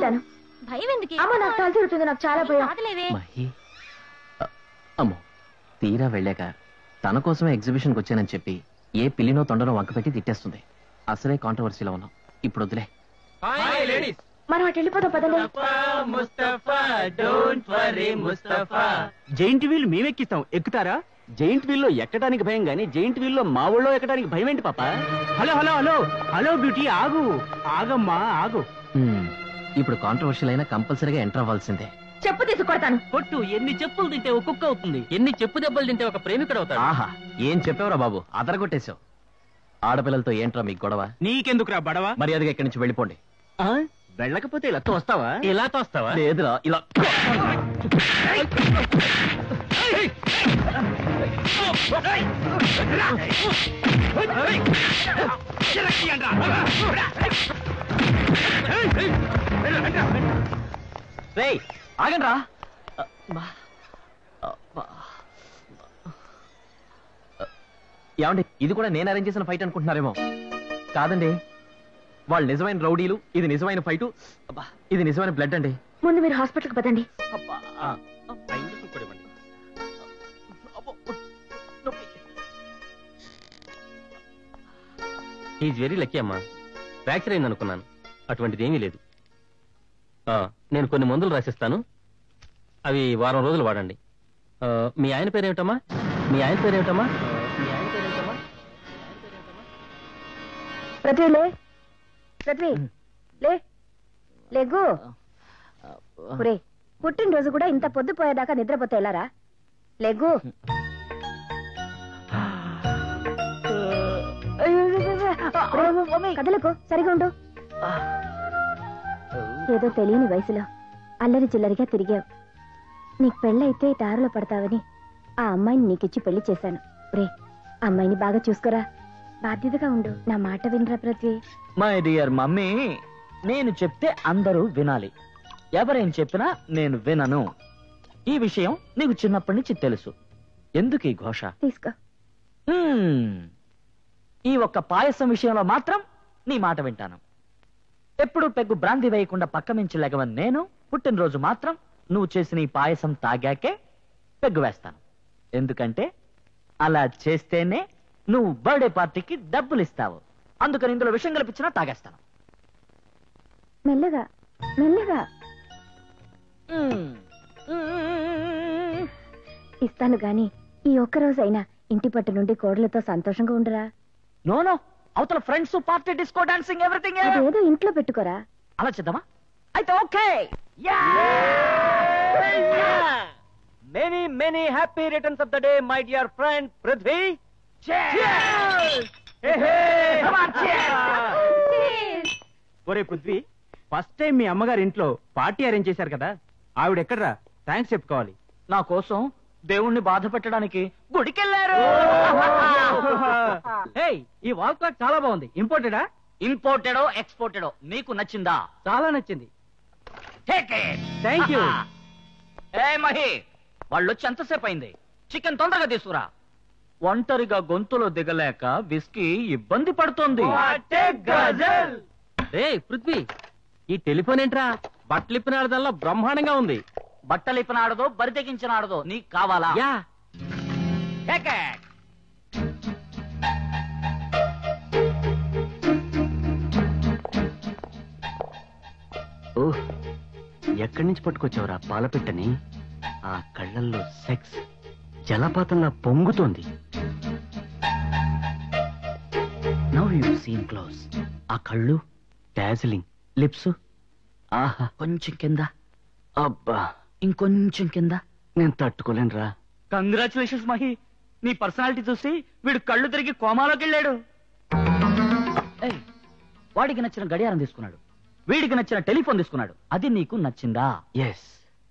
చూసుకుంటాను. భయం ఎందుకు? అమ్మో నాకు తల తిరుగుతుంది, నాకు చాలా భయం. అమ్మో తీరా వెళ్ళాక తన కోసమే ఎగ్జిబిషన్కి వచ్చానని చెప్పి ఏ పిల్లినో తొండనో వంక పెట్టి తిట్టేస్తుంది. అసలే కాంట్రవర్సీలో ఉన్నాం, ఇప్పుడు వదిలే. మనం అటు వెళ్ళిపోతాం పదండి. జైంట్ వీల్ మేమెక్కిస్తాం, ఎక్కుతారా? జైంట్ వీల్ లో ఎక్కడానికి భయం గానీ జైంట్ వీల్ లో మా ఊళ్ళో ఎక్కడానికి భయం ఏంటి పాప? Hello hello hello hello beauty, ఆగు ఆగమ్మా ఆగు. ఇప్పుడు కాంట్రవర్షియల్ అయినా కంపల్సరీగా ఎంటర్ అవ్వాల్సిందే. చెప్పు తీసి కొడతాను. కొట్టు. ఎన్ని చెప్పులు తింటే ఒక కుక్క అవుతుంది, ఎన్ని చెప్పు దెబ్బలు తింటే ఒక ప్రేమికుడు అవుతాడు. ఆహా ఏం చెప్పేవరా బాబు, అదరగొట్టేశావు. ఆడపిల్లలతో ఏంట్రా మీకు గొడవ? నీకెందుకురా బడవ? మర్యాదగా ఇక్కడి నుంచి వెళ్ళిపోండి. వెళ్ళకపోతే ఇలా తోస్తావా? ఇలా తోస్తావా? లేదురా ఇలా. రేయ్ ఆగండి రా. ఏమండి ఇది కూడా నేను అరేంజ్ చేసిన ఫైట్ అనుకుంటున్నారేమో. కాదండి, వాళ్ళు నిజమైన రౌడీలు, ఇది నిజమైన ఫైటు, ఇది నిజమైన బ్లడ్ అండి. ముందు మీరు హాస్పిటల్కి పదండి. ఈజ్ వెరీ లక్కీ అమ్మా. ఫ్రాక్చర్ అయింది అనుకున్నాను, అటువంటిది ఏమీ లేదు. నేను కొన్ని మందులు రాసిస్తాను, అవి వారం రోజులు వాడండి. మీ ఆయన పేరేమిటమ్మా? మీ ఆయన పేరేమిటమ్మా? పృథ్వీ లే, పృథ్వీ లే, లేగు. ఒరే పుట్టినరోజు కూడా ఇంత పొద్దుపోయేదాకా నిద్రపోతే ఎలారా? లేగు. కదలకు, సరిగా ఉండు. ఏదో తెలియని వయసులో అల్లరి చిల్లరిగా తిరిగావు. నీకు పెళ్ళైతే దారిలో పడతావని ఆ అమ్మాయిని నీకిచ్చి పెళ్లి చేశాను. రే అమ్మాయిని బాగా చూసుకోరా, బాధ్యతగా ఉండు. నా మాట వినరా పృథ్వీ? మై డియర్ మమ్మీ, నేను చెప్తే అందరూ వినాలి, ఎవరేం చెప్పినా నేను వినను. ఈ విషయం నీకు చిన్నప్పటి నుంచి తెలుసు. ఎందుకు ఈ ఘోష? తీసుకో. ఈ ఒక్క పాయసం విషయంలో మాత్రం నీ మాట వింటాను. ఎప్పుడు పెగ్గు బ్రాంతి వేయకుండా పక్క మించి లెగవని నేను పుట్టినరోజు మాత్రం నువ్వు చేసిన ఈ పాయసం తాగాకే పెగ్గు వేస్తాను. ఎందుకంటే అలా చేస్తేనే నువ్వు బర్త్డే పార్టీకి డబ్బులు ఇస్తావు. అందుకని ఇందులో విషయం కల్పించినా తాగేస్తాను. మెల్లగా మెల్లగా ఇస్తాను గాని ఈ ఒక్కరోజైనా ఇంటి పట్టు నుండి కోడలతో సంతోషంగా ఉండరా? నో, అవతల friends, party, disco, dancing, everything ఏదో ఇంట్లో పెట్టుకోరా. అలా చేద్దామా? అయితే okay. Many many happy returns of the day my dear friend Prithvi. ఒరే పృథ్వీ, ఫస్ట్ టైం మీ అమ్మగారి ఇంట్లో పార్టీ అరేంజ్ చేశారు కదా, ఆవిడ ఎక్కడరా? థ్యాంక్స్ చెప్పుకోవాలి. నా కోసం దేవుణ్ణి బాధ పెట్టడానికి గుడికెళ్లారు. ఈ వాల్ క్లాక్ చాలా బాగుంది. ఇంపోర్టెడా? ఇంపోర్టెడో ఎక్స్పోర్టెడో నీకు నచ్చిందా? చాలా నచ్చింది. Thank you. ఏ మహి, వాళ్ళు వచ్చి ఎంతసేపు అయింది? చికెన్ తొందరగా తీసుకురా. ఒంటరిగా గొంతులో దిగలేక విస్కీ ఇబ్బంది పడుతోంది. రే పృథ్వీ, ఈ టెలిఫోన్ ఏంట్రా? బట్టలిప్పిన ఆడదల్లా బ్రహ్మాండంగా ఉంది. బట్టలిప్పిన ఆడదో బరి తెగించిన ఆడదో నీకు కావాలా? యా. ఓహ్, ఎక్కడి నుంచి పట్టుకొచ్చావురా పాలపిట్టని? ఆ కళ్ళల్లో సెక్స్ జలపాతంలా పొంగుతోంది. Now you scene close. ఆ కళ్ళు డాజిలింగ్, లిప్స్ ఆహా. కొంచెం కింద, అబ్బా ఇంకొంచెం కింద. నేను తట్టుకోలేనురా. కంగ్రాచులేషన్స్ మహి, నీ పర్సనాలిటీ చూసి వీడు కళ్ళు తిరిగి కోమాలోకి వెళ్ళాడు. వాడికి నచ్చిన గడియారం తీసుకున్నాడు, వీడికి నచ్చిన టెలిఫోన్ తీసుకున్నాడు. అది నీకు నచ్చిందా? ఎస్.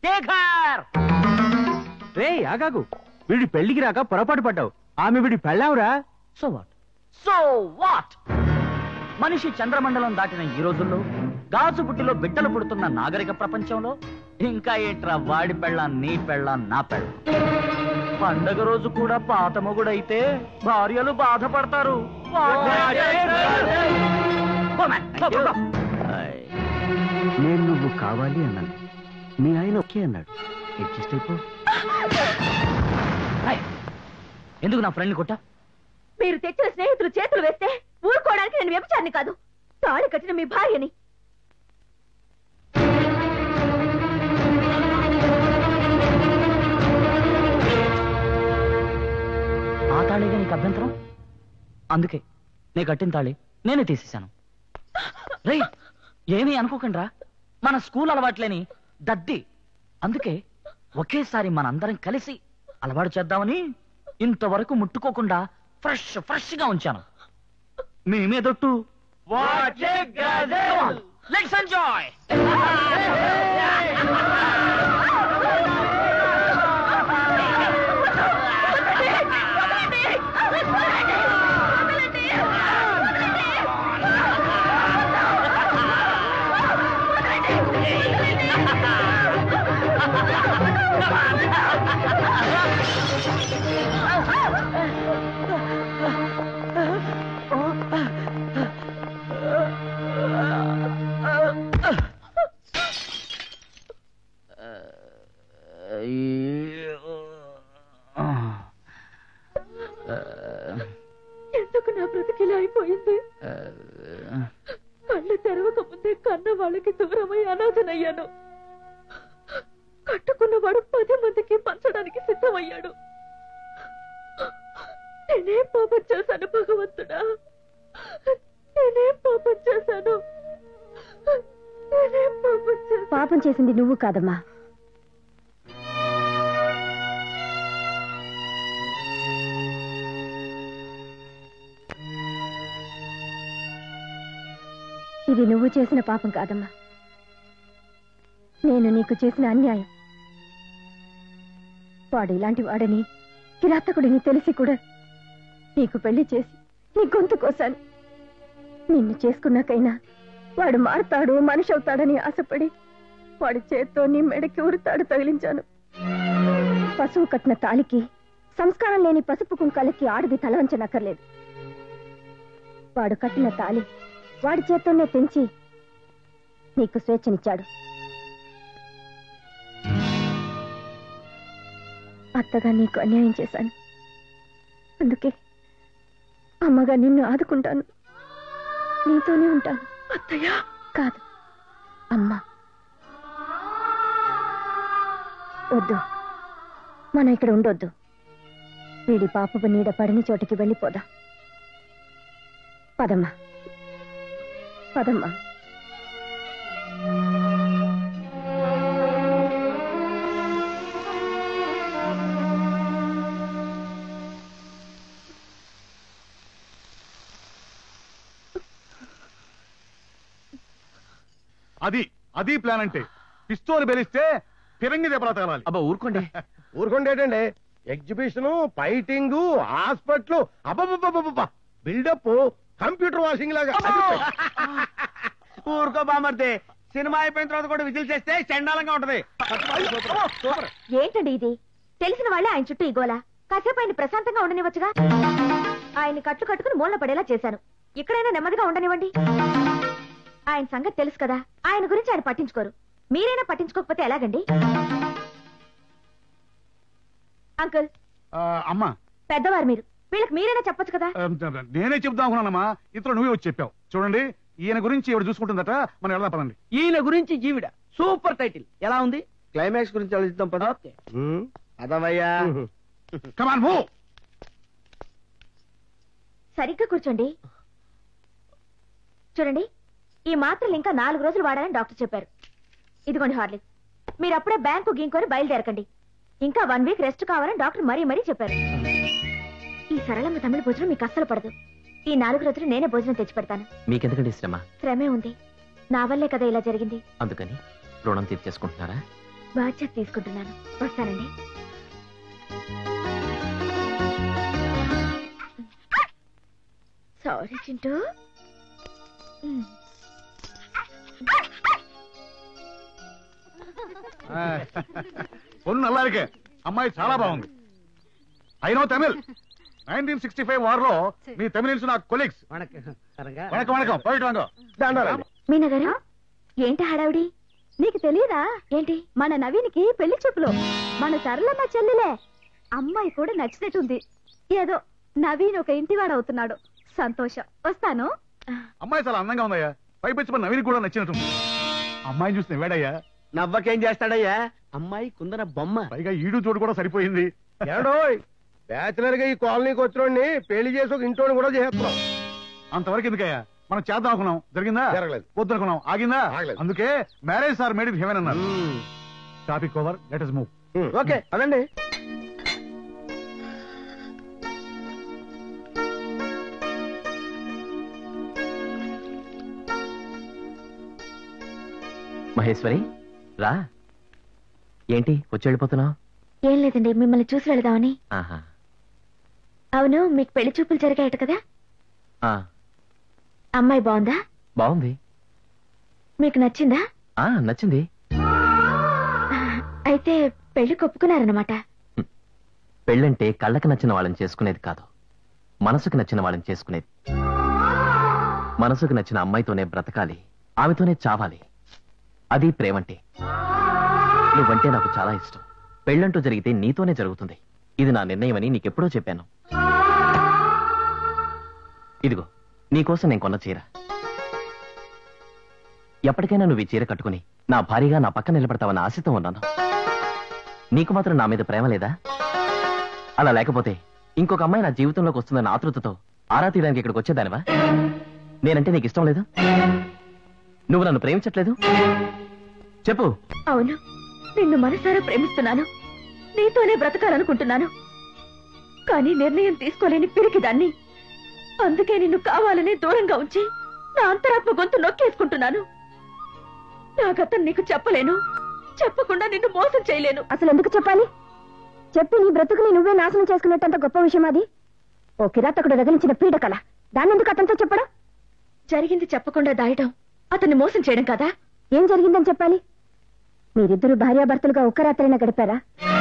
రే ఆగాగు, వీడి పెళ్లికి రాక పొరపాటు పడ్డావు. ఆమె వీడి పెళ్ళావురా. So what? మనిషి చంద్రమండలం దాటిన ఈ రోజుల్లో, గాజు బుట్టిలో బిడ్డలు పుడుతున్న నాగరిక ప్రపంచంలో ఇంకా ఏంట్రా వాడి పెళ్ళాం, నీ పెళ్ళాం, నా పెళ్ళాం? పండగ రోజు కూడా పాత మొగుడైతే భార్యలు బాధపడతారు. నేను నువ్వు కావాలి అన్నాను, మీ ఆయన ఓకే అన్నాడు. అడ్జస్ట్ అయిపో. ఎందుకు నా ఫ్రెండ్ కొట్టా? మీరు తెచ్చిన స్నేహితులు చేతులు వేస్తే ఊరుకోవడానికి నేను వ్యభిచారిని కాదు, తాళి కట్టిన మీ భార్యని. ఆ తాళిగా నీకు అభ్యంతరం? అందుకే నేను కట్టిన తాళి నేనే తీసేశాను. రేయ్, ఏమీ అనుకోకండి రా, మన స్కూల్ అలవాట్లేని దద్ది. అందుకే ఒకేసారి మనందరం కలిసి అలవాటు చేద్దామని ఇంతవరకు ముట్టుకోకుండా ఫ్రెష్ గా ఉంచాను. మీ మీదొట్టు. Let's enjoy. ఎందుకు నా బ్రతికిలా అయిపోయింది? కళ్ళు తెరవక ముందే కన్న వాళ్ళకి దూరమై అనాథనయ్యాను. కట్టుకున్నవాడు 10 మందికి పంచడానికి సిద్ధమయ్యాడు. నేనే పాపం చేశాను భగవంతుడా, నేనే పాపం చేశాను. పాపం చేసింది నువ్వు కాదమ్మా, ఇది నువ్వు చేసిన పాపం కాదమ్మా, నేను నీకు చేసిన అన్యాయం. వాడు ఇలాంటి వాడని, కిరాతకుడిని తెలిసి కూడా నీకు పెళ్లి చేసి నీ గొంతు కోసాను. నిన్ను చేసుకున్నాకైనా వాడు మారుతాడు, మనిషి అవుతాడని ఆశపడి వాడి చేత్తో నీ మెడకి ఉరితాడు తగిలించాను. పశువు కట్టిన తాలికి, సంస్కారం లేని పసుపు కుంకాలకి ఆడది తల వంచనక్కర్లేదు. వాడు కట్టిన తాలి వాడి చేత్తోనే తెంచి నీకు స్వేచ్ఛనిచ్చాడు. అత్తగా నీకు అన్యాయం చేశాను, అందుకే అమ్మగా నిన్ను ఆదుకుంటాను, నీతోనే ఉంటాను. అత్తయ్య కాదు, అమ్మా. వద్దు, మనం ఇక్కడ ఉండొద్దు. వీడి పాపపు నీడ పడిన చోటికి వెళ్ళిపోదాం. పదమ్మా, పదమ్మా. అది ప్లాన్ అంటే పిస్తోల్ బెలిస్తే ఫిరంగి దెబ్బలా తగలాలి. అబ్బా ఊరుకోండి. ఊరుకోండి ఏంటండి? ఎగ్జిబిషన్, ఫైటింగ్, హాస్పిటల్, అబ్బబ్బబ్బబ్బ బిల్డప్ కంప్యూటర్ వాషింగ్ లాగా. ఊరుకో బామర్దే, సినిమా అయిపోయిన తర్వాత కూడా విజిల్ చేస్తే చండాలంగా ఉంటది. ఏంటండి ఇది? తెలిసిన వాళ్ళే ఆయన చుట్టూ ఇగోలా. కాసేపు ఆయన ప్రశాంతంగా ఉండనివ్వచ్చుగా. ఆయన కట్లు కట్టుకుని మూలన పడేలా చేశాను. ఇక్కడైనా నెమ్మదిగా ఉండనివ్వండి. ఆయన సంగతి తెలుసు కదా, ఆయన గురించి ఆయన పట్టించుకోరు. మీరైనా పట్టించుకోకపోతే ఎలాగండి? అంకుల్, అమ్మా పెద్దవారు మీరు, వీళ్ళకి మీరైనా చెప్పొచ్చు కదా. నేనే చెప్దాం అనుకున్నానమ్మా, ఇంతలో నువ్వే వచ్చి చెప్పావు. చూడండి, ఈయన గురించి ఎవరు చూసుకుంటుందట, మనం వెళ్దాం పదండి. ఈయన గురించి జీవిడ సూపర్ టైటిల్ ఎలా ఉంది? క్లైమాక్స్ గురించి ఆలోచిద్దాం పద. అదవయ్యా, కమాన్ మూవ్. సరిగ్గా కూర్చోండి. చూడండి, ఈ మాత్రలు ఇంకా 4 రోజులు వాడాలని డాక్టర్ చెప్పారు. ఇదిగోండి హార్లిక్స్. మీరు అప్పుడే బ్యాంకు గింకొని బయలుదేరకండి. ఇంకా 1 వీక్ రెస్ట్ కావాలని డాక్టర్ మరీ చెప్పారు. ఈ సరళమ్మ తమిళ భోజనం మీకు అస్సలు పడదు. ఈ 4 రోజులు నేనే భోజనం తెచ్చి పెడతాను. మీకెందుకండి శ్రమ? శ్రమే ఉంది, నా వల్లే కదా ఇలా జరిగింది. అందుకని రుణం తీర్చేసుకుంటున్నారా? బాధ్యత తీసుకుంటున్నాను. వస్తానండి. సారీ చింటూ. పొన్ను నల్లారికే అమ్మాయి చాలా బాగుంది. I know Tamil. 1965 వార్లో మీ తమిళన్స్ నా కొలీగ్స్. వణకం వణకం పోయిట్ వాంగో. మీనా గారు, ఏంటి హడావిడి? నీకు తెలియదా ఏంటి? మన నవీన్కి పెళ్లి చూపులు. మన సరళమ్మ చెల్లెలే. అమ్మాయి కూడా నచ్చినట్టుంది. ఏదో నవీన్ ఒక ఇంటివాడవుతున్నాడు. సంతోషం. వస్తాను. అమ్మాయి చాలా అందంగా ఉందయ్యా. పైపెచ్చి నవీన్ కూడా నచ్చినట్టుంది. అమ్మాయిని చూసి నవ్వాడయ్యా. నవ్వకేం చేస్తాడయ్యా? అమ్మాయి కుందన బొమ్మ. పైగా ఈడు చోటు కూడా సరిపోయింది. ఏడోయ్, బ్యాచులర్ గా ఈ కాలనీకి వచ్చినోడిని పెళ్లి చేసి ఒక ఇంటోని కూడా చేస్తున్నాం. అంతవరకు ఎందుకయ్యా? మనం చేద్దాం అనుకున్నాం, జరిగిందా? జరగలేదు. వద్దనుకున్నాం, ఆగిందా? ఆగలేదు. అందుకే marriage are made in heaven అన్నారు. Topic over, let us move. Okay అదండి. మహేశ్వరి రా. ఏంటి వచ్చి వెళ్ళిపోతున్నావు? ఏం లేదండి, మిమ్మల్ని చూసి వెళదామని. ఆహా. అవును, మీకు పెళ్లి చూపులు జరిగాయట కదా? ఆ, అమ్మాయి బాగుందా? బాగుంది. మీకు నచ్చిందా? నచ్చింది. అయితే పెళ్లి కొప్పుకున్నారన్నమాట. పెళ్ళంటే కళ్ళకి నచ్చిన వాళ్ళని చేసుకునేది కాదు, మనసుకు నచ్చిన వాళ్ళని చేసుకునేది. మనసుకు నచ్చిన అమ్మాయితోనే బ్రతకాలి, ఆమెతోనే చావాలి. అది ప్రేమంటే. నువ్వంటే నాకు చాలా ఇష్టం. పెళ్ళంటూ జరిగితే నీతోనే జరుగుతుంది. ఇది నా నిర్ణయం అని నీకెప్పుడో చెప్పాను. ఇదిగో నీకోసం నేను కొన్న చీర. ఎప్పటికైనా నువ్వు ఈ చీర కట్టుకుని నా భార్యగా నా పక్కన నిలబడతావన్న ఆశతో ఉన్నాను. నీకు మాత్రం నా మీద ప్రేమ లేదా? అలా లేకపోతే ఇంకొక అమ్మాయి నా జీవితంలోకి వస్తుందన్న ఆతృతతో ఆరా తీయడానికి ఇక్కడికి వచ్చేదానివా? నేనంటే నీకు ఇష్టం లేదు? నువ్వు నన్ను ప్రేమించట్లేదు? చెప్పు. అవును, నిన్ను మనసారా ప్రేమిస్తున్నాను. నీతోనే బ్రతకాలనుకుంటున్నాను. కానీ నిర్ణయం తీసుకోలేని పిరికిదాన్ని. అందుకే నిన్ను కావాలని దూరంగా ఉంచి నా అంతరాత్మ గొంతు నొక్కేసుకుంటున్నాను. నాకతను నీకు చెప్పలేను, చెప్పకుండా నిన్ను మోసం చేయలేను. అసలు ఎందుకు చెప్పాలి? చెప్పి నీ బ్రతుకుని నువ్వే నాశనం చేసుకునేటంత గొప్ప విషయం అది. ఓ కిరాతకుడు రగిలించిన పీడకల. దాన్ని ఎందుకు అతనితో చెప్పడం? జరిగింది చెప్పకుండా దాయడం అతన్ని మోసం చేయడం కదా. ఏం జరిగిందని చెప్పాలి? మీరిద్దరూ భార్యాభర్తలుగా ఒక్క రాత్రైనా గడిపారా?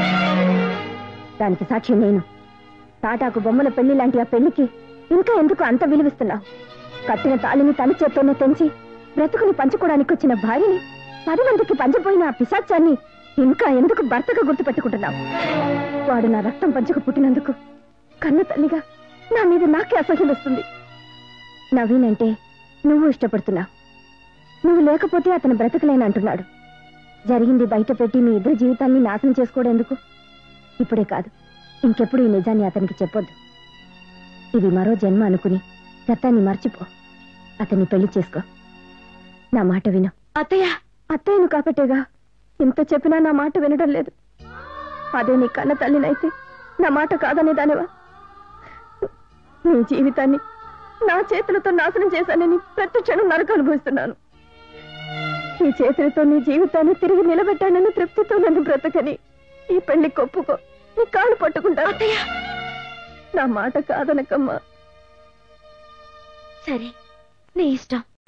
దానికి సాక్షి నేను. తాటాకు బొమ్మల పెళ్లి లాంటి ఆ పెళ్లికి ఇంకా ఎందుకు అంత విలువిస్తున్నావు? కట్టిన తాళిని తన చేత్తోనే తెంచి బ్రతుకుని పంచుకోవడానికి వచ్చిన భార్యని 10 మందికి పంచపోయిన ఆ పిశాచాన్ని ఇంకా ఎందుకు భర్తగా గుర్తుపెట్టుకుంటున్నావు? వాడు నా రక్తం పంచుకు పుట్టినందుకు కన్న తల్లిగా నా మీద నాకే అసహ్యం వస్తుంది. నవీన్ అంటే నువ్వు ఇష్టపడుతున్నావు. నువ్వు లేకపోతే అతను బ్రతకలేనంటున్నాడు. జరిగింది బయట పెట్టి మీ ఇద్దరు జీవితాన్ని నాశనం చేసుకోవడం ఎందుకు? ఇప్పుడే కాదు, ఇంకెప్పుడు ఈ నిజాన్ని అతనికి చెప్పొద్దు. ఇది మరో జన్మ అనుకుని గతాన్ని మర్చిపో. అతన్ని పెళ్లి చేసుకో. నా మాట విను. అత్తయ్య, అత్తయ్యను కాబట్టేగా ఇంత చెప్పినా నా మాట వినడం లేదు. అదే నీ కన్న తల్లినైతే నా మాట కాదనేదానివా? నీ జీవితాన్ని నా చేతులతో నాశనం చేశానని ప్రతి క్షణం నరకం అనుభవిస్తున్నాను. ఈ చేతులతో నీ జీవితాన్ని తిరిగి నిలబెట్టానని తృప్తితో నన్ను బ్రతకని ఈ పెళ్లి కొప్పుకో. నీ కాళ్ళు పట్టుకుంటా. నా మాట కాదనకమ్మా. సరే, నీ ఇష్టం.